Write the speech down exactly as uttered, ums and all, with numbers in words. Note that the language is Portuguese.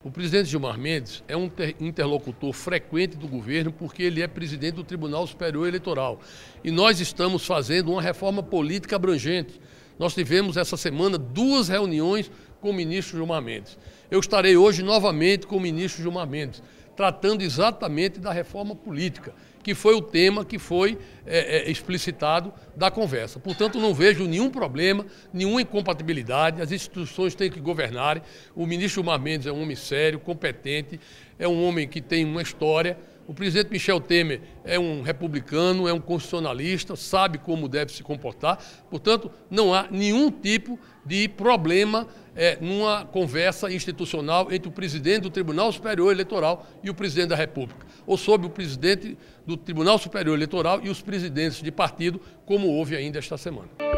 O presidente Gilmar Mendes é um interlocutor frequente do governo porque ele é presidente do Tribunal Superior Eleitoral. E nós estamos fazendo uma reforma política abrangente. Nós tivemos essa semana duas reuniões com o ministro Gilmar Mendes. Eu estarei hoje novamente com o ministro Gilmar Mendes, tratando exatamente da reforma política, que foi o tema que foi é, é, explicitado da conversa. Portanto, não vejo nenhum problema, nenhuma incompatibilidade, as instituições têm que governar. O ministro Gilmar Mendes é um homem sério, competente, é um homem que tem uma história. O presidente Michel Temer é um republicano, é um constitucionalista, sabe como deve se comportar. Portanto, não há nenhum tipo de problema é, numa conversa institucional entre o presidente do Tribunal Superior Eleitoral e o presidente da República, ou sobre o presidente do Tribunal Superior Eleitoral e os presidentes de partido, como houve ainda esta semana.